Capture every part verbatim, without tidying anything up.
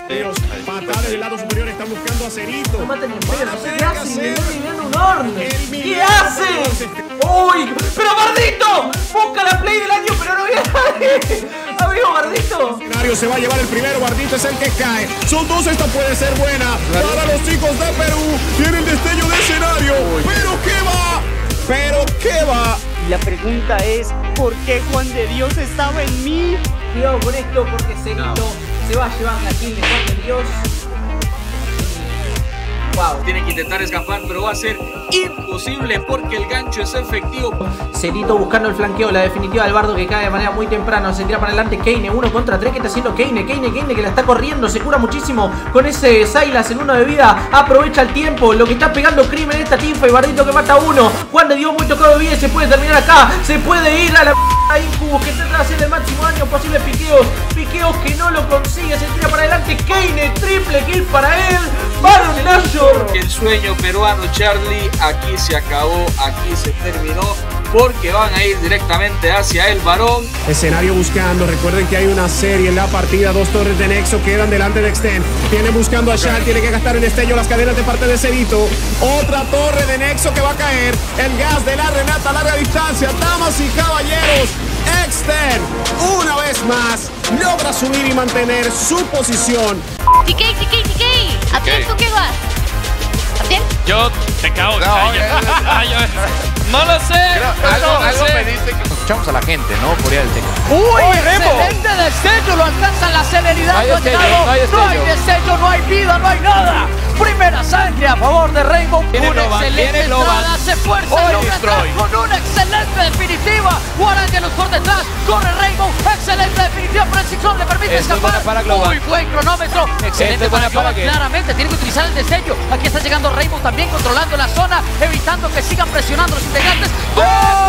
Dios, patada del lado superior, están buscando a Cerito. No maten en pedo, ¿qué hacen? Me estoy viviendo un horno. ¿Qué haces? ¡Uy! ¡Pero Bardito! Busca la play del año, pero no viene nadie. Amigo Bardito. El se va a llevar el primero, Bardito es el que cae. Son dos, esta puede ser buena. Para los chicos de Perú, tiene el destello de escenario. ¿Pero qué va? ¿Pero qué va? Y la pregunta es, ¿por qué Juan de Dios estaba en mí? Cuidado con esto porque Cerito no. se va a llevar la kill de Juan de Dios. Wow. Tiene que intentar escapar, pero va a ser imposible porque el gancho es efectivo. Cerito buscando el flanqueo, la definitiva del Bardo que cae de manera muy temprana. Se tira para adelante Keine, uno contra tres. ¿Qué está haciendo Keine? Keine, Keine que la está corriendo, se cura muchísimo con ese Sylas en uno de vida. Aprovecha el tiempo, lo que está pegando Crimen esta tinfa y Bardito que mata a uno. Juan de Dios muy tocado de vida, se puede terminar acá. Se puede ir a la a Incubus que trata de hacer el máximo daño posible. Piqueos, piqueos que no lo consigue. Se tira para adelante Keine, triple kill para él. Baron Nashor. El sueño peruano, Charlie, aquí se acabó, aquí se terminó, porque van a ir directamente hacia el varón. Escenario buscando, recuerden que hay una serie en la partida, dos torres de Nexo quedan delante de Extend. Viene buscando a Shal, tiene que gastar en destello las cadenas de parte de Cerito. Otra torre de Nexo que va a caer. El gas de la Renata a larga distancia, damas y caballeros. Extend, una vez más, logra subir y mantener su posición. T K, T K, T K, ¿atento qué vas? Yo te cago. No, No, yo, no lo sé. Pero algo, no lo algo sé. me dice que escuchamos a la gente, ¿no? Por ir al técnico. ¡Uy, excelente destello! Lo alcanza la celeridad. No hay destello, no, no hay destello. no hay destello, no hay vida, no hay nada. Primera sangre a favor de Rainbow. Tiene Una Loban, excelente tiene Loban. entrada, se fuerza Hoy y logra destroy. entrar con una excelente definitiva. Guarángelos por detrás, corre Rainbow. Excelente definitiva, pero el Ciclón le permite Esto es buena escapar. para Global. Muy buen cronómetro. Excelente Esto es buena para Global, para Gale. claramente. Tiene que utilizar el destello. Aquí está llegando Rainbow también controlando la zona, evitando que sigan presionando los integrantes. ¡Gol!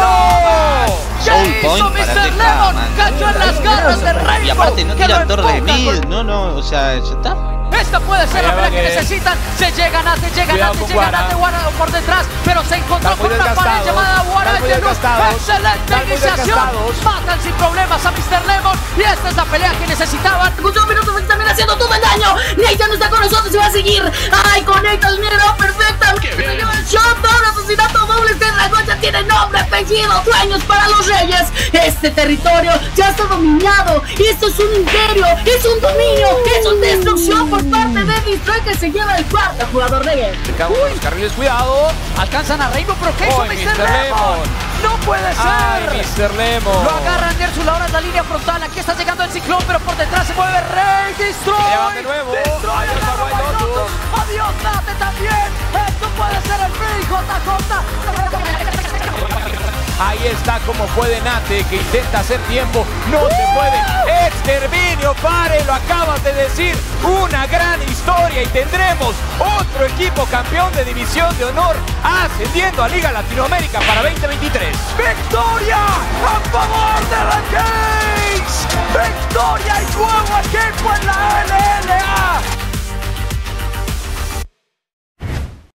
¿Qué hizo mister Lemon? Cayó en las garras de Rainbow. Y aparte no que tira lo torre de empuja mil, con- no, no, o sea, ya está. Esta puede ser la Ahí va pelea que Gale. necesitan. Se llegan a, se llegan Cuidado a, se con llegan a, Guara. de Guara por detrás, pero se encontró Están muy con una pared desgastados, llamada Guara están muy de Luz. desgastados, Excelente están muy iniciación. desgastados. Matan sin problemas a mister Lemon y esta es la pelea que necesitaban. Con dos minutos se también haciendo todo el daño. Nathan no está con nosotros y va a seguir. Ay, con Nathan, mira, perfecta. Se lleva el shot, doble asesinato, doble. Este dragón ya tiene nombre, apellido, sueños para los reyes. Este territorio ya está dominado. Esto es un imperio, es un dominio, es una destrucción por parte de Destroy que se lleva el cuarto jugador de Game. Cercamos a los carriles, cuidado. Alcanzan a Rainbow, pero ¿qué hizo Ay, mister mister Lemon? Lemon. No puede Ay, ser. mister Lemon. Lo agarran Nersu, la hora es la línea frontal. Aquí está llegando el Ciclón, pero por detrás se mueve Rey. Destroy. Llevan de nuevo. Destroy. Adiós, agarra Hawaii White Lotus. Lotus. Adiós, Nate también. Esto puede ser el free, J J. Ahí está como puede Nate, que intenta hacer tiempo. No se puede. Exterminio, pare, lo acabas de decir. Una gran historia y tendremos otro equipo campeón de División de Honor ascendiendo a Liga Latinoamérica para veinte veintitrés. ¡Victoria a favor de la Games! ¡Victoria y nuevo equipo en la L L A!